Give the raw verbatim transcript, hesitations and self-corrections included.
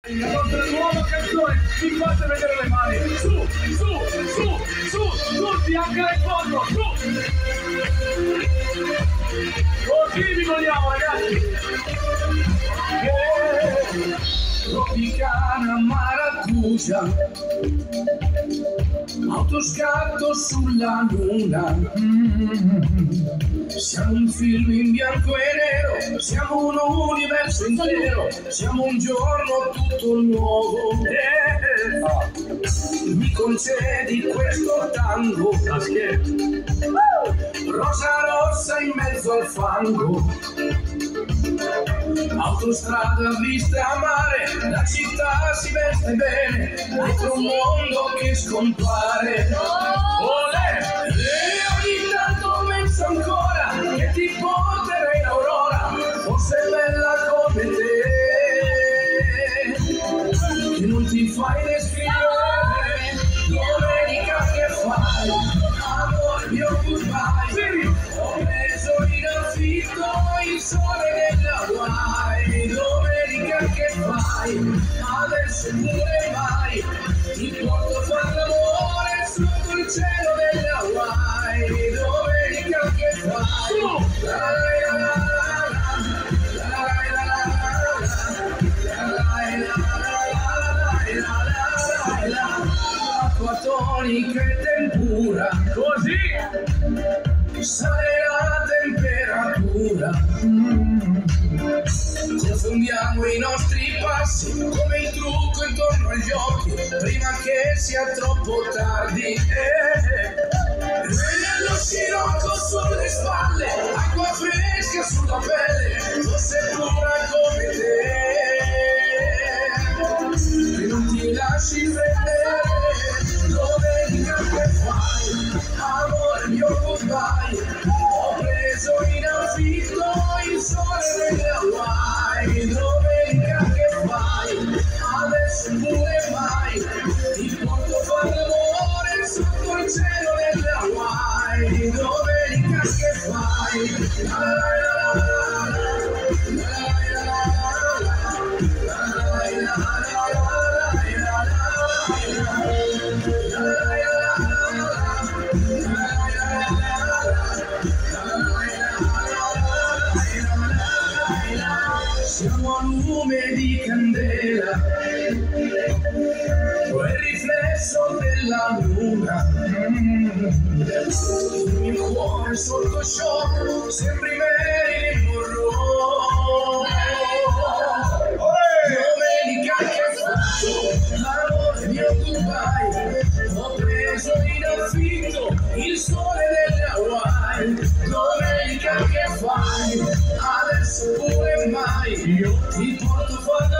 La nostra nuova canzone, vi fate vedere le mani, su, su, su, su, tutti anche nel fondo, su! Così vi vogliamo ragazzi! Yeah. Tropicana maracuja, autoscatto sulla luna. Mm-hmm. Siamo un film in bianco e nero, siamo un universo intero, siamo un giorno tutto nuovo. Yeah. Mi concedi questo tango, rosa rossa in mezzo al fango. Autostrada vista a mare, la città si veste bene, dietro un mondo che scompare. Olè! E ogni tanto penso ancora che ti porterei in aurora, forse è bella come te, che non ti fai descrivere. Domenica che fai, amore mio goodbye, ho preso in affitto il sole della Hawaii. Domenica che fai, adesso pure mai, ti porto a far l'amore sotto il cielo della Hawaii. Domenica che fai, la la la tonica e tempura, così sale la temperatura. Mm. Confondiamo i nostri passi come il trucco intorno agli occhi prima che sia troppo tardi. Eh. E nello scirocco sulle spalle, acqua fresca sulla pelle, fosse pura come te, che non ti lasci prendere. Domenica che fai, amore mio goodbye, ho preso in affitto il sole delle Hawaii. Domenica che fai, adesso pure mai, ti porto a fare l'amore sotto il cielo delle Hawaii. Domenica che fai, la la la la siamo a lume di candela, quel riflesso della luna. Mm. Il mio cuore sotto shock, sembri Marilyn Monroe. Domenica che fai, amore mio goodbye, ho preso in affitto il sole delle Hawaii. Domenica che fai, adesso pure mai, io ti porto fuori